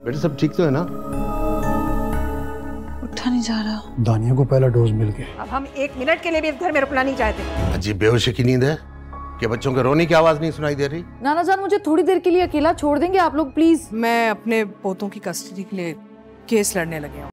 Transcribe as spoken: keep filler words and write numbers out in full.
बेटा सब ठीक तो है ना? उठा नहीं जा रहा। दानिया को पहला डोज मिल गया। अब हम एक मिनट के लिए भी इस घर में रुकना नहीं चाहते। अजीब बेहोशी की नींद है कि बच्चों के रोने की आवाज नहीं सुनाई दे रही। नाना जान मुझे थोड़ी देर के लिए अकेला छोड़ देंगे आप लोग प्लीज। मैं अपने पोतों की कस्टडी के लिए केस लड़ने लगे हूँ।